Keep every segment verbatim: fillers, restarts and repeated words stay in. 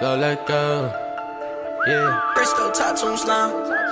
go, let go. Yeah. Bhristo, top two slime.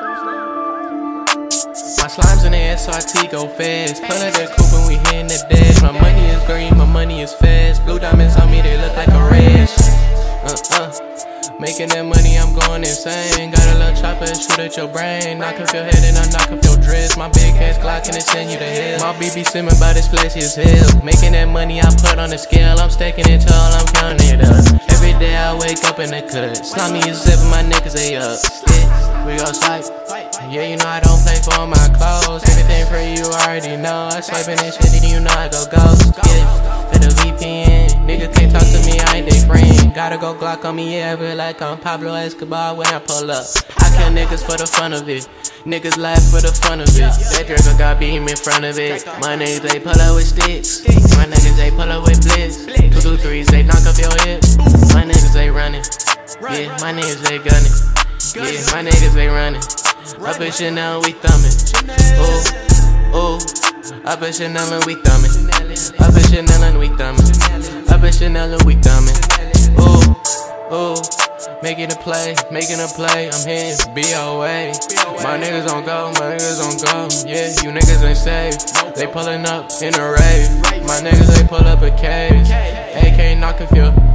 My slimes in the S R T go fast. Pull up that coupe and we hitting the dash. My money is green, my money is fast. Blue diamonds on me, they look like a rash. Uh uh. Making that money, I'm going insane. Got a little chopper, shoot at your brain. Knock up your head and I knock up your dress. My big ass Glock and it send you to hell. My B B simming by this flashy as hell. Making that money, I put on the scale. I'm stacking it tall, I'm counting it up. Every day I wake up in the cut. Slimy is zipping, my niggas, they up. Stick, we gon' swipe. Yeah, you know I don't play for my clothes. Everything free, you already know. I swiping and shit, and you know I go ghost. Yeah, with the V P N. Niggas can't talk to me, I ain't they friend. Gotta go Glock on me, yeah, I feel like I'm Pablo Escobar when I pull up. I kill niggas for the fun of it. Niggas laugh for the fun of it. That Draco got beam in front of it. My niggas, they pull up with sticks. My niggas, they pull up with blitz. Two, two, threes, they knock off your hip. My niggas, they running. Yeah, my niggas, they gunning. Yeah, my niggas, they running. Up in Chanel, we thumbing. Ooh, ooh. Up in Chanel and we thumbing. Up in Chanel and we thumbing. Up in Chanel and we thumbing. Ooh, ooh. Making a play, making a play. I'm hitting B O A. My niggas don't go, my niggas don't go. Yeah, you niggas ain't safe. They pulling up in a rave. My niggas, they pull up a cage. A K knock if you